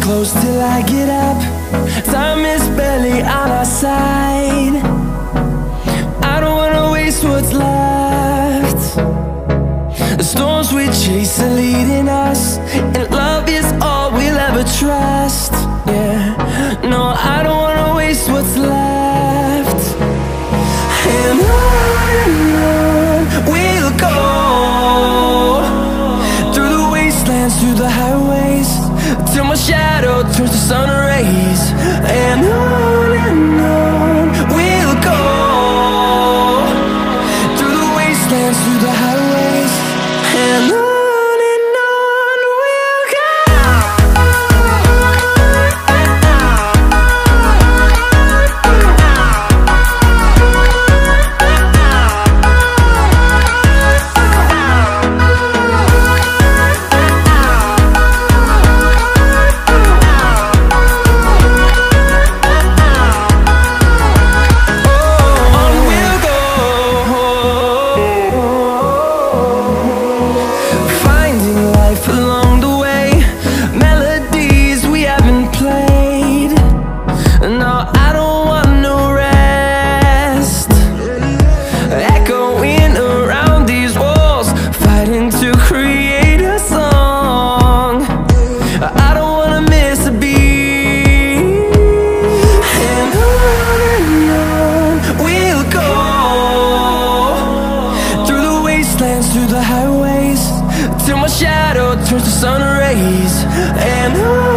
close till I get up. Time is barely on our side. I don't wanna waste what's left. The storms we chase are leading us, and love is all we'll ever trust. Yeah, no, I don't wanna waste what's left. And on we'll go, through the wastelands, through the highways, till my shadow turns to sun rays. And on we'll go, through the wastelands, through the highways, and on we'll go. Through the highways, till my shadow turns to sun rays. And on